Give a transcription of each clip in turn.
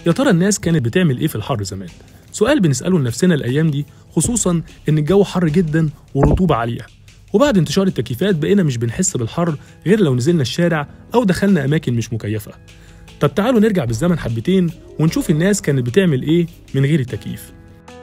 يا ترى الناس كانت بتعمل إيه في الحر زمان؟ سؤال بنسأله لنفسنا الأيام دي، خصوصاً إن الجو حر جداً والرطوبة عالية، وبعد انتشار التكييفات بقينا مش بنحس بالحر غير لو نزلنا الشارع أو دخلنا أماكن مش مكيفة. طب تعالوا نرجع بالزمن حبتين ونشوف الناس كانت بتعمل إيه من غير التكييف.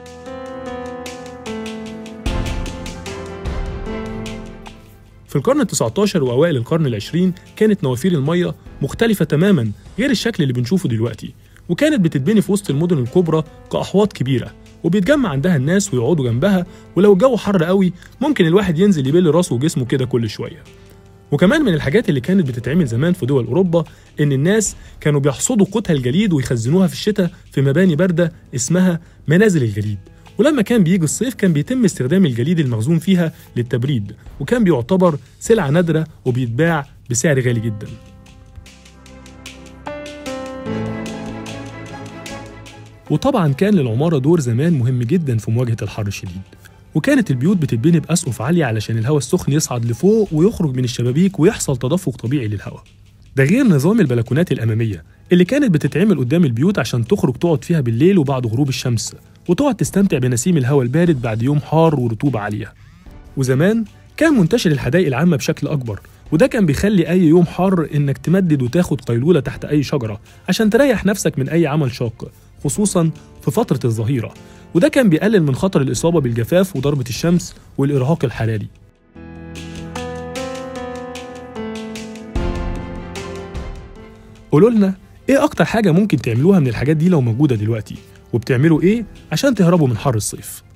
في القرن ال19 وأوائل القرن ال20 كانت نوافير المية مختلفة تماماً غير الشكل اللي بنشوفه دلوقتي، وكانت بتتبني في وسط المدن الكبرى كأحواض كبيرة وبيتجمع عندها الناس ويقعدوا جنبها، ولو الجو حر قوي ممكن الواحد ينزل يبل راسه وجسمه كده كل شوية. وكمان من الحاجات اللي كانت بتتعمل زمان في دول أوروبا إن الناس كانوا بيحصدوا قوتها الجليد ويخزنوها في الشتاء في مباني باردة اسمها منازل الجليد، ولما كان بيجي الصيف كان بيتم استخدام الجليد المخزون فيها للتبريد، وكان بيعتبر سلعة نادرة وبيتباع بسعر غالي جدا. وطبعا كان للعمارة دور زمان مهم جدا في مواجهة الحر الشديد، وكانت البيوت بتتبني بأسقف عالية علشان الهواء السخن يصعد لفوق ويخرج من الشبابيك ويحصل تدفق طبيعي للهواء. ده غير نظام البلكونات الأمامية اللي كانت بتتعمل قدام البيوت عشان تخرج تقعد فيها بالليل وبعد غروب الشمس، وتقعد تستمتع بنسيم الهواء البارد بعد يوم حار ورطوبة عالية. وزمان كان منتشر الحدائق العامة بشكل أكبر، وده كان بيخلي أي يوم حار إنك تمدد وتاخد قيلولة تحت أي شجرة عشان تريح نفسك من أي عمل شاق، خصوصاً في فترة الظهيرة، وده كان بيقلل من خطر الإصابة بالجفاف وضربة الشمس والإرهاق الحراري. قولوا لنا إيه أكتر حاجة ممكن تعملوها من الحاجات دي لو موجودة دلوقتي، وبتعملوا إيه عشان تهربوا من حر الصيف؟